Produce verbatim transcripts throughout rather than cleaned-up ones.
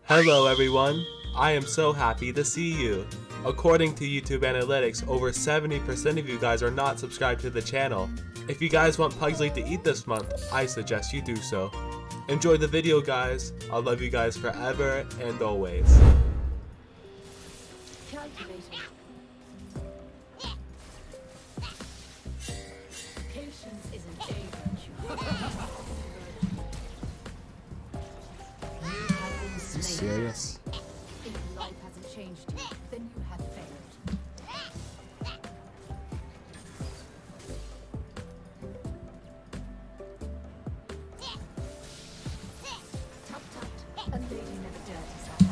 Hello everyone, I am so happy to see you. According to YouTube Analytics, over seventy percent of you guys are not subscribed to the channel. If you guys want Pugsley to eat this month, I suggest you do so. Enjoy the video guys, I'll love you guys forever and always. Patience isn't a virtue. You have been slain. Serious? If life hasn't changed you, then you have failed. Tut tut, a lady never dirties her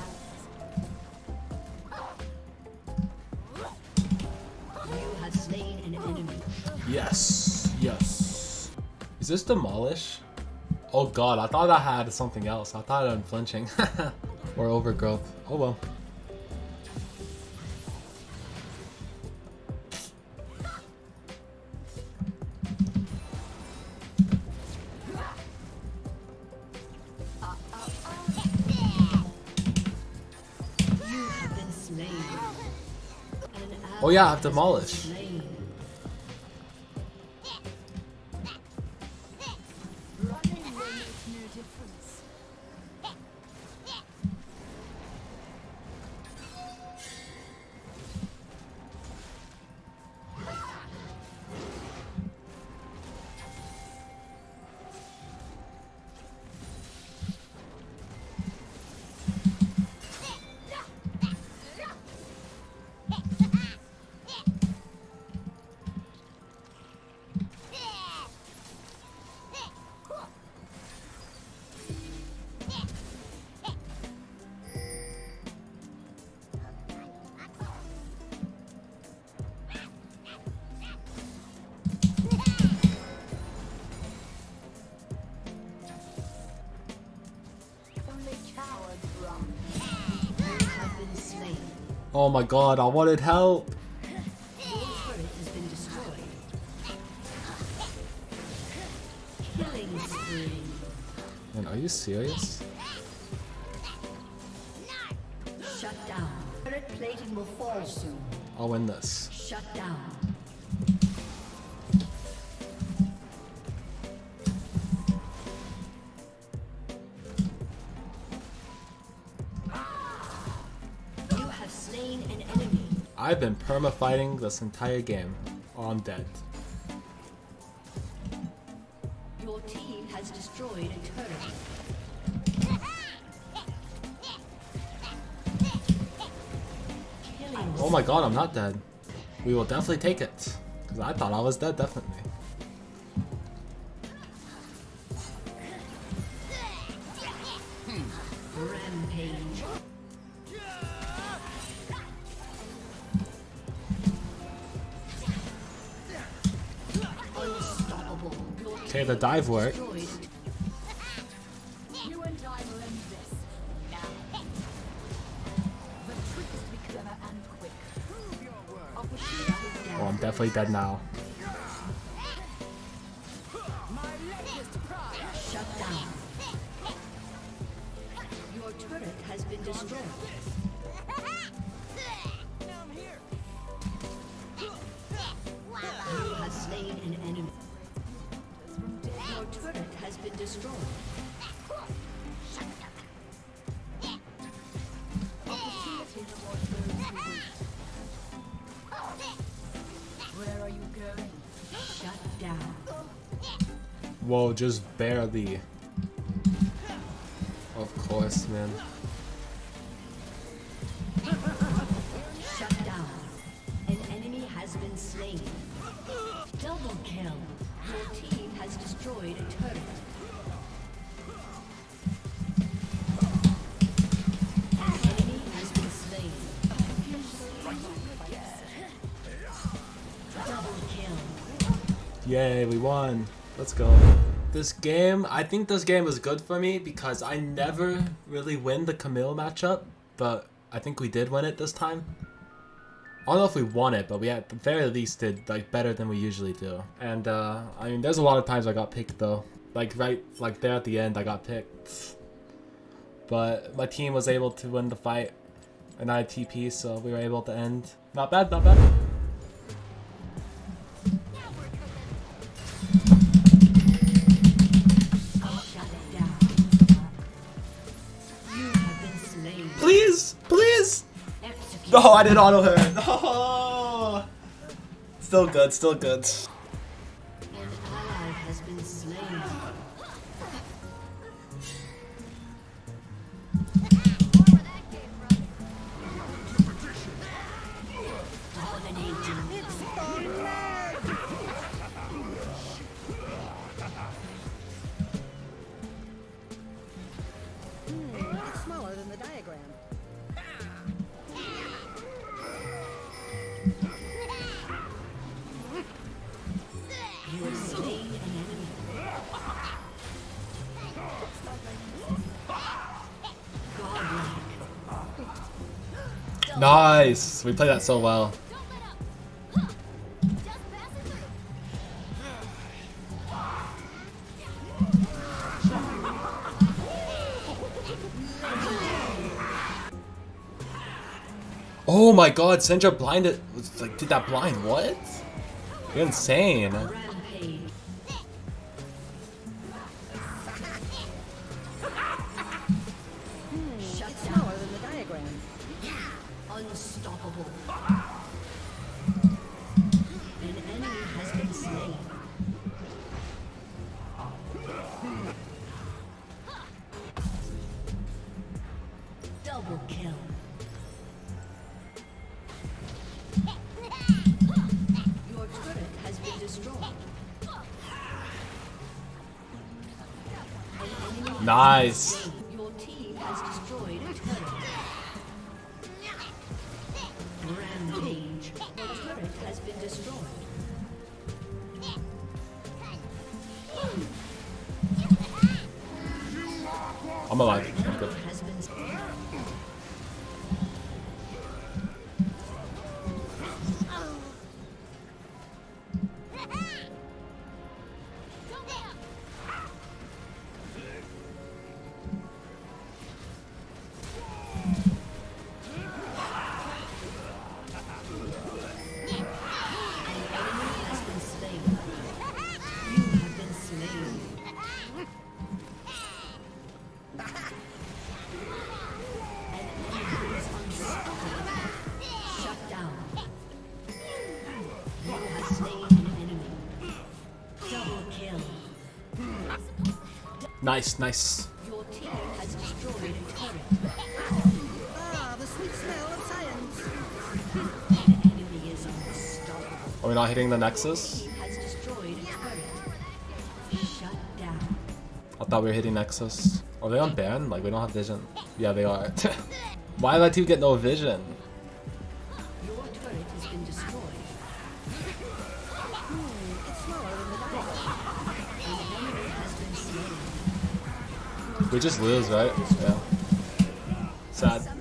hands. You have slain an enemy. Yes, yes. Is this demolish? Oh god, I thought I had something else. I thought I'm flinching. Or overgrowth. Oh well. You have been slain. Oh yeah, I have demolish. Running will make no difference. Only cowards run. You have been slain. Oh my god, I wanted help. Your turret has been destroyed. Killing spree. Man, are you serious? Shut down. Turret plating will fall soon. I'll win this. Shut down. You have slain an enemy. I've been perma-fighting this entire game. Oh, I'm dead. Your team has destroyed a turret. Killing Oh my god, I'm not dead. We will definitely take it. Because I thought I was dead, definitely. rampage. Unstoppable. Your Okay, the dive worked. destroyed. You and I will end this. Now. The trick is to be clever and quick. Opportunity Oh, I'm definitely dead now. shut down. Your turret has been destroyed. You have slain an enemy. Your turret has been destroyed. Where are you going? Shut down. Whoa, just barely. Of course, man. Shut down. An enemy has been slain. Double kill. Your team has destroyed a turret. An enemy has been slain. Double kill. Yay, we won. Let's go. This game, I think this game is good for me because I never really win the Camille matchup, but I think we did win it this time. I don't know if we won it, but we at the very least did like better than we usually do. And uh, I mean, there's a lot of times I got picked though. Like right, like there at the end, I got picked. but my team was able to win the fight, and I had T P, so we were able to end. Not bad, not bad. Please, please. No, I didn't auto her. No. Still good, still good. An ally has been slain. It's smaller than the diagram. You have slain an enemy. Godlike. Nice. We played that so well. Oh my god, Syndra blinded. Was like, did that blind? What? You're insane. Rampage. Shut It's down. smaller than the diagram. Unstoppable. An enemy has been slain. Double kill. Your turret has been destroyed. An enemy Nice. Your team has destroyed a turret. Rampage. Your turret has been destroyed. I'm alive. I'm good. Has been has been slain. You have been slain. An enemy is unstoppable. Shut down. You have slain an enemy. Double kill. Nice, nice. Your team has destroyed a turret. Ah, the sweet smell of science. An enemy is unstoppable. Are we not hitting the Nexus? Team has destroyed a turret. Shut down. I thought we were hitting Nexus. Are they on ban? Like, we don't have vision. Yeah, they are. Why did my team get no vision? Your turret has been destroyed. It's smaller than the diagram. An enemy has been slain. We just lose, right? Yeah. Sad.